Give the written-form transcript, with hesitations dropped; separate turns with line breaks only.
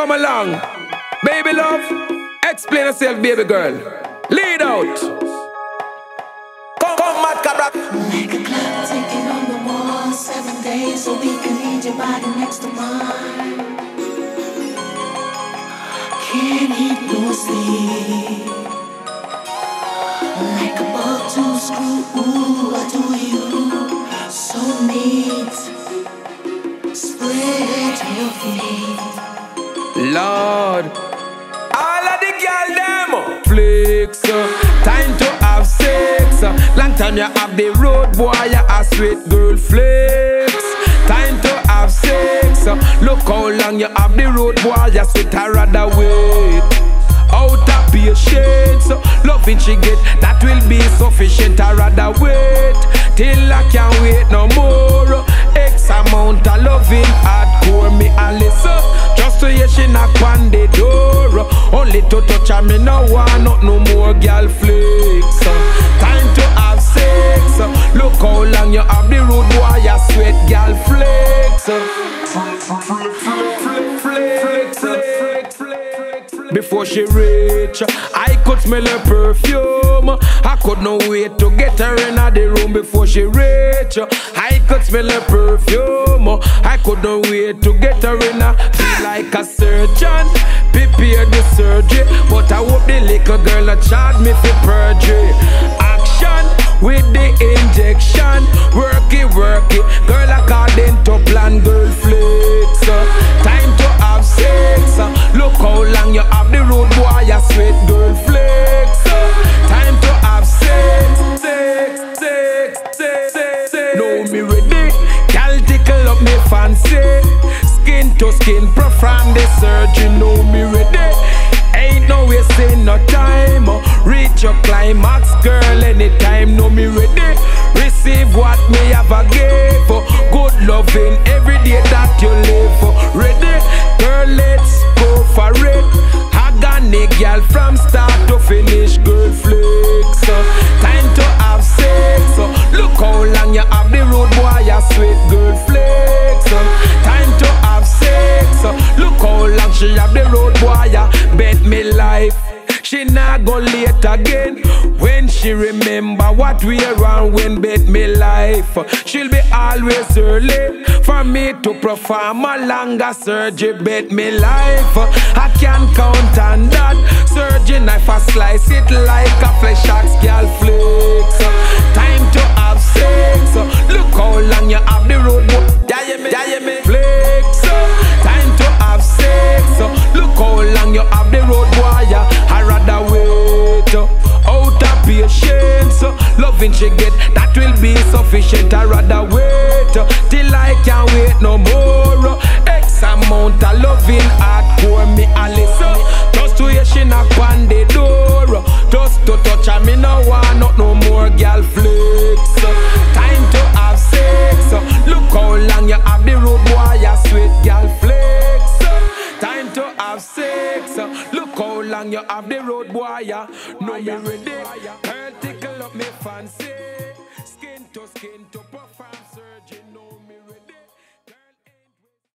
come along. Baby love, explain yourself, baby girl. Lead out. Come, mad Cobra.
Like a clock ticking on the wall, 7 days a week, I need your body next to mine. Can't eat nor sleep. Like a bolt to screw, ooh, I do you so neat. Spread your feet,
Lord, all of the girl them flex, time to have sex. Long time you have the road boy, you a sweet girl flex. Time to have sex. Look how long you have the road boy, you sweet I rather wait. Out of patience, loving she get, that will be sufficient. I rather wait till I can't wait no more. X amount of loving, hardcore me a listen. Just to hear she knock on the door. Only to touch her, me no want no more girl flex. Time to have sex. Look how long you have the road boy, you sweat girl flex. Before she reach, I could smell her perfume. I could not wait to get her in the room before she reach. I could smell her perfume. I could not wait to get her in. Feel like a surgeon, prepare the surgery. But I hope the little girl not charge me for perjury. Action with the injection. Work it, girl according to plan, girl flex. Time to have sex. Look how long you have the road boy, you sweet girl flex. Time to have sex, sex. Know me ready, girl tickle up me fancy. Skin to skin, perform the surgery. Know me ready, ain't no wasting no time. Reach your climax, girl, anytime. Know me ready, receive what me have a give. Good loving every day that you live. Ready, girl, let's go for it. Organic girl from start to finish, girl flex. Time to have sex. Look how long you have the road boy, you sweet girl flex. Time to have sex. Look how long she have the road boy, you bet me life. She not go late again when she remember what we around when bet me life. She'll be always early for me to perform a longer surgery. Bet me life, I can count on that. Surgery knife I slice it like a flesh axe, girl flex. Time to have sex. Look how long you have the road, die me flex. Time to have sex. Look how long you have the road, boy. I rather wait. Out of patience, loving she get, that will be sufficient. I rather wait till I can't wait no more. X amount of loving, hardcore me a listen. Just to hear she knock on the door. Just to touch her, me no want no more girl flex. Time to have sex. Look how long you have the road boy, you sweet girl flex. Time to have sex. Look how long you have the road boy, ya. Know me ready. Girl tickle up me fancy. Skin to perform.